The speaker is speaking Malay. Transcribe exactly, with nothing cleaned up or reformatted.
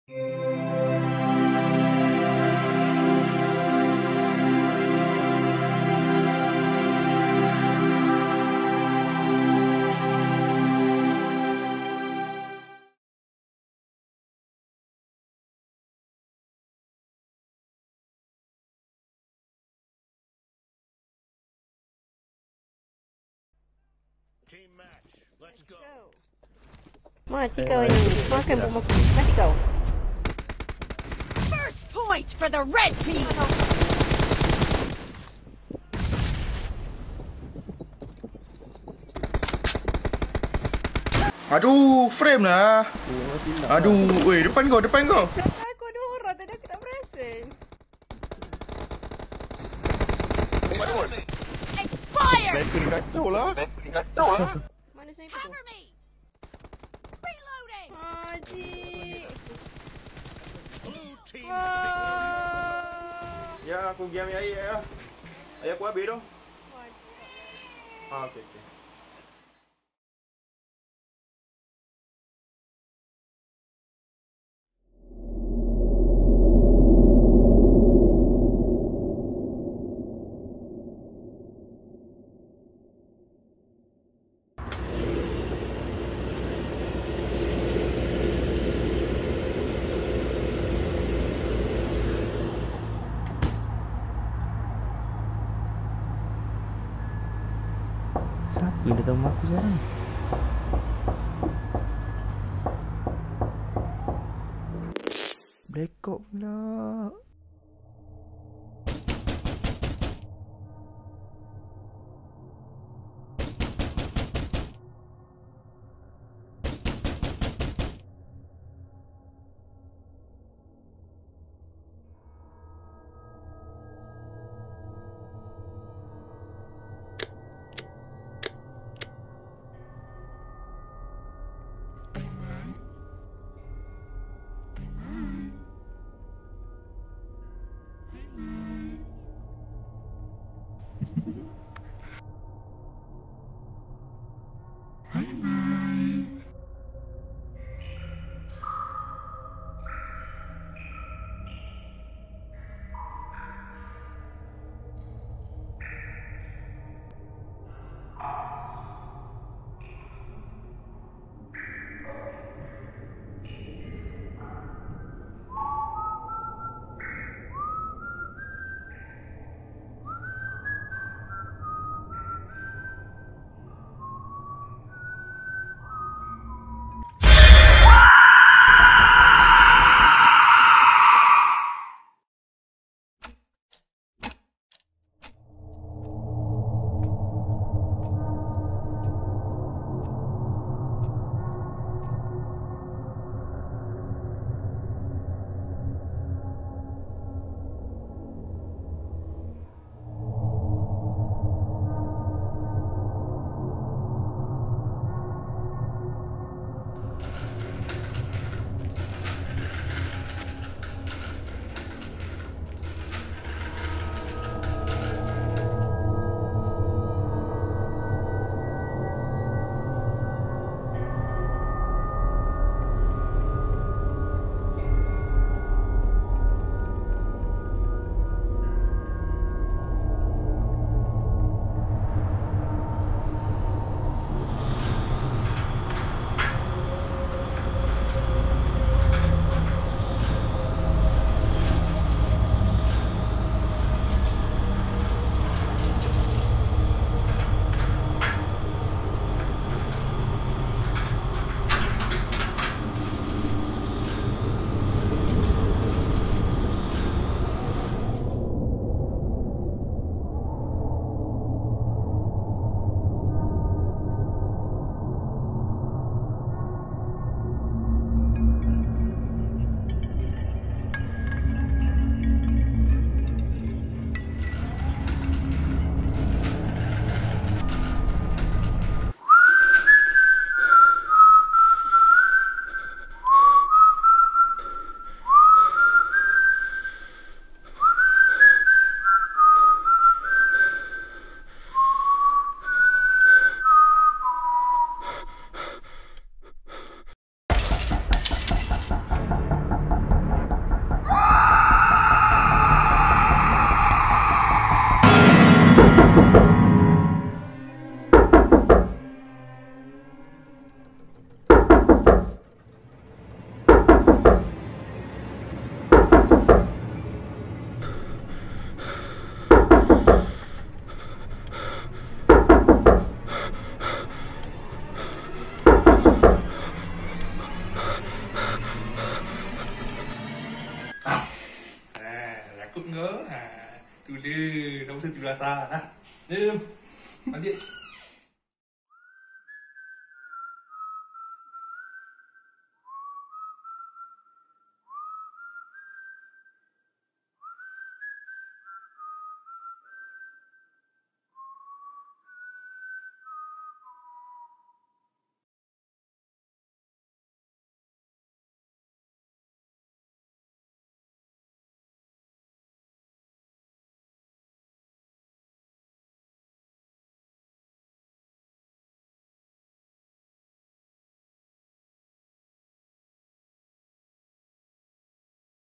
Team match. Let's go. Mati kau ini. Makan bom aku. Mati kau. First point for the red team. Aduh, frame lah. Aduh, weh, depan kau, depan kau. Aku ada orang tadi aku tak perasan. Expired. Battery kacau lah. Battery kacau lah. Mana sniper tu? Cover me. Reloading. Haji. Blue team. Ah. Ya, aku pergi ambil air ya. Air aku habis tu. Ah, okey okey. Siapa yang datang rumah aku sekarang? Blackout pula. ke? Ha, tu dia. Tak usah tu rasa lah. Jom. Masjid.